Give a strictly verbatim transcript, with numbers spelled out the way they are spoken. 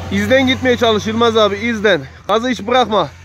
İzden gitmeye çalış Yılmaz abi, izden. Gazı hiç bırakma.